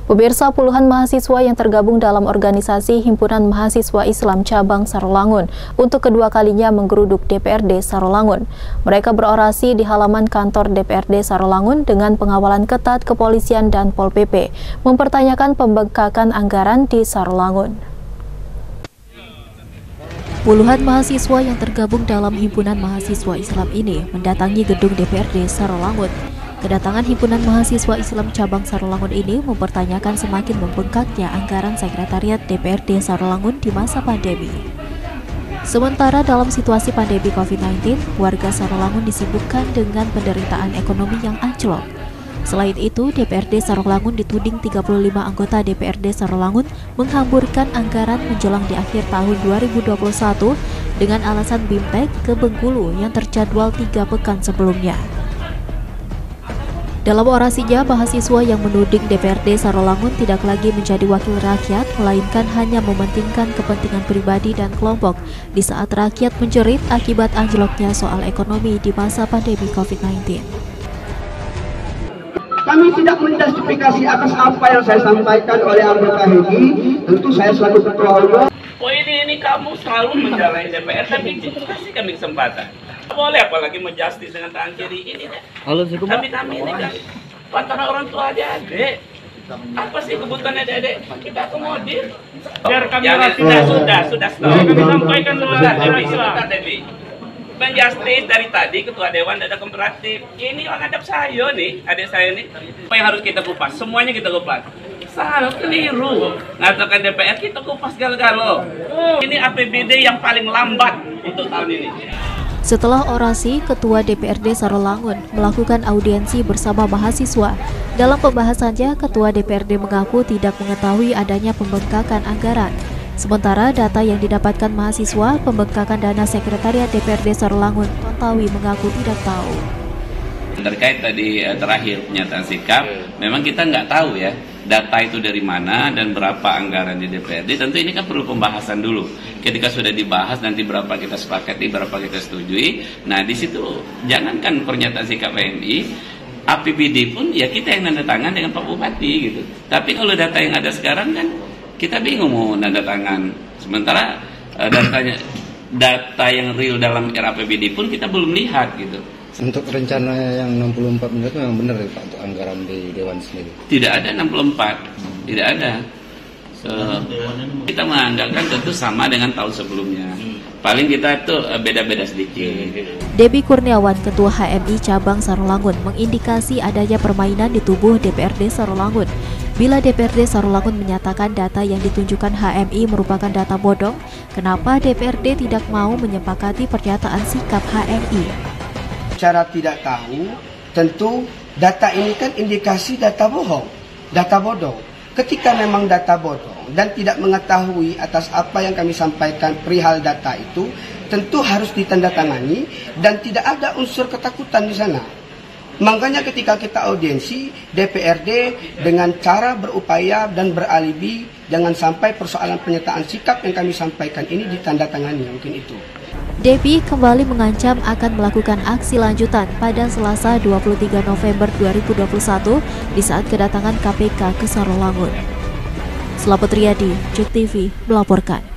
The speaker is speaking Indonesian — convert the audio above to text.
Pemirsa, puluhan mahasiswa yang tergabung dalam organisasi Himpunan Mahasiswa Islam Cabang Sarolangun untuk kedua kalinya menggeruduk DPRD Sarolangun. Mereka berorasi di halaman kantor DPRD Sarolangun dengan pengawalan ketat kepolisian dan Pol PP, mempertanyakan pembengkakan anggaran di Sarolangun. Puluhan mahasiswa yang tergabung dalam Himpunan Mahasiswa Islam ini mendatangi gedung DPRD Sarolangun. Kedatangan Himpunan Mahasiswa Islam Cabang Sarolangun ini mempertanyakan semakin membengkaknya anggaran Sekretariat DPRD Sarolangun di masa pandemi. Sementara dalam situasi pandemi COVID-19, warga Sarolangun disibukkan dengan penderitaan ekonomi yang anjlok. Selain itu, DPRD Sarolangun dituding 35 anggota DPRD Sarolangun menghamburkan anggaran menjelang di akhir tahun 2021 dengan alasan BIMTEK ke Bengkulu yang terjadwal 3 pekan sebelumnya. Dalam orasinya, mahasiswa yang menuding DPRD Sarolangun tidak lagi menjadi wakil rakyat, melainkan hanya mementingkan kepentingan pribadi dan kelompok di saat rakyat menjerit akibat anjloknya soal ekonomi di masa pandemi COVID-19. Kami tidak menjustifikasi atas apa yang saya sampaikan oleh anggota HEGI. Tentu saya selaku ketua umum. Oh ini kamu selalu menjalanin DPR, tapi kasih kami kesempatan. Boleh apalagi menjustis dengan tangan kiri ini kan. Kami ini kan antara orang tua adik-adik. Apa sih kebutuhan adik-adik? Kita akomodir. Biar kami sudah stop. Kami sampaikan dulu Devi. Menjustis dari tadi Ketua Dewan Data Komparatif. Ini orang adab saya nih, adik saya nih. Apa yang harus kita kupas? Semuanya kita kupas. Salah, keliru. Ngatakan DPR kita kupas gal-galo. Ini APBD yang paling lambat untuk tahun ini. Setelah orasi, Ketua DPRD Sarolangun melakukan audiensi bersama mahasiswa. Dalam pembahasannya, Ketua DPRD mengaku tidak mengetahui adanya pembengkakan anggaran. Sementara data yang didapatkan mahasiswa, pembengkakan dana Sekretariat DPRD Sarolangun, Tontawi mengaku tidak tahu. Terkait tadi terakhir pernyataan sikap, memang kita nggak tahu ya data itu dari mana dan berapa anggaran di DPRD. Tentu ini kan perlu pembahasan dulu. Ketika sudah dibahas nanti berapa kita sepakati, berapa kita setujui. Nah di situ jangankan pernyataan sikap PMI, APBD pun ya kita yang nanda tangan dengan Pak Bupati gitu. Tapi kalau data yang ada sekarang kan kita bingung mau nanda tangan. Sementara data yang real dalam RAPBD pun kita belum lihat gitu. Untuk rencana yang 64 miliar memang benar ya Pak untuk anggaran di Dewan sendiri? Tidak ada 64, tidak ada. Kita mengandalkan tentu sama dengan tahun sebelumnya. Paling kita tuh beda-beda sedikit. Debbie Kurniawan, Ketua HMI Cabang Sarolangun, mengindikasi adanya permainan di tubuh DPRD Sarolangun. Bila DPRD Sarolangun menyatakan data yang ditunjukkan HMI merupakan data bodong, kenapa DPRD tidak mau menyepakati pernyataan sikap HMI? Cara tidak tahu, tentu data ini kan indikasi data bohong, data bodong. Ketika memang data bodong dan tidak mengetahui atas apa yang kami sampaikan perihal data itu, tentu harus ditandatangani dan tidak ada unsur ketakutan di sana. Makanya ketika kita audiensi, DPRD dengan cara berupaya dan beralibi, jangan sampai persoalan pernyataan sikap yang kami sampaikan ini ditandatangani, mungkin itu. Debbie kembali mengancam akan melakukan aksi lanjutan pada Selasa 23 November 2021 di saat kedatangan KPK ke Sarolangun. Selamat Riyadi, JEK TV melaporkan.